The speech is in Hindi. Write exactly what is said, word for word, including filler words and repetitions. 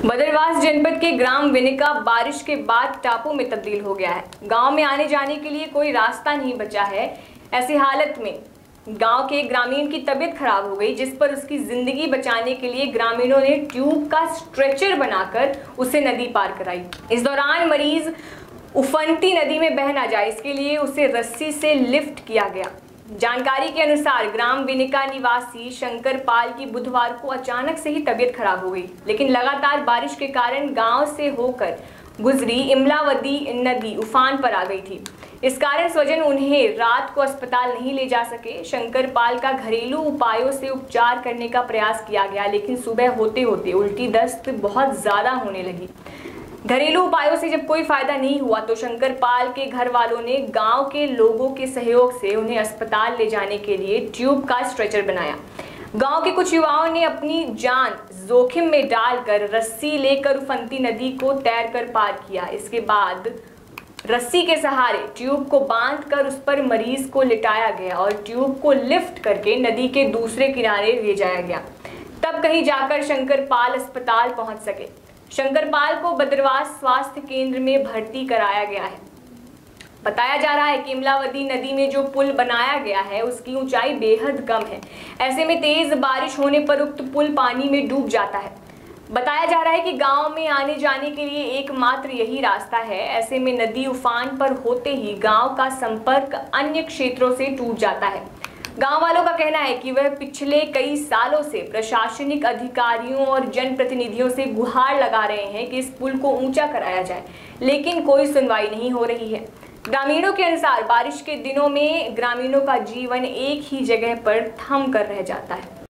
बदरवास जनपद के ग्राम विनिका बारिश के बाद टापू में तब्दील हो गया है। गांव में आने जाने के लिए कोई रास्ता नहीं बचा है। ऐसी हालत में गांव के ग्रामीण की तबीयत खराब हो गई, जिस पर उसकी जिंदगी बचाने के लिए ग्रामीणों ने ट्यूब का स्ट्रेचर बनाकर उसे नदी पार कराई। इस दौरान मरीज उफनती नदी में बह ना जाए, इसके लिए उसे रस्सी से लिफ्ट किया गया। जानकारी के अनुसार ग्राम विनिका निवासी शंकर पाल की बुधवार को अचानक से ही तबीयत खराब हो गई, लेकिन लगातार बारिश के कारण गांव से होकर गुजरी इमलावती नदी उफान पर आ गई थी। इस कारण स्वजन उन्हें रात को अस्पताल नहीं ले जा सके। शंकर पाल का घरेलू उपायों से उपचार करने का प्रयास किया गया, लेकिन सुबह होते होते उल्टी दस्त बहुत ज्यादा होने लगी। घरेलू उपायों से जब कोई फायदा नहीं हुआ तो शंकर पाल के घर वालों ने गांव के लोगों के सहयोग से उन्हें अस्पताल ले जाने के लिए ट्यूब का स्ट्रेचर बनाया। गांव के कुछ युवाओं ने अपनी जान जोखिम में डालकर रस्सी लेकर उफनती नदी को तैरकर पार किया। इसके बाद रस्सी के सहारे ट्यूब को बांधकर उस पर मरीज को लिटाया गया और ट्यूब को लिफ्ट करके नदी के दूसरे किनारे ले जाया गया। तब कहीं जाकर शंकर पाल अस्पताल पहुंच सके। शंकर पाल को बदरवास स्वास्थ्य केंद्र में भर्ती कराया गया है। बताया जा रहा है कि इमलावती नदी में जो पुल बनाया गया है उसकी ऊंचाई बेहद कम है। ऐसे में तेज बारिश होने पर उक्त पुल पानी में डूब जाता है। बताया जा रहा है कि गांव में आने जाने के लिए एकमात्र यही रास्ता है। ऐसे में नदी उफान पर होते ही गांव का संपर्क अन्य क्षेत्रों से टूट जाता है। गांव वालों का कहना है कि वह पिछले कई सालों से प्रशासनिक अधिकारियों और जनप्रतिनिधियों से गुहार लगा रहे हैं कि इस पुल को ऊंचा कराया जाए, लेकिन कोई सुनवाई नहीं हो रही है। ग्रामीणों के अनुसार बारिश के दिनों में ग्रामीणों का जीवन एक ही जगह पर थम कर रह जाता है।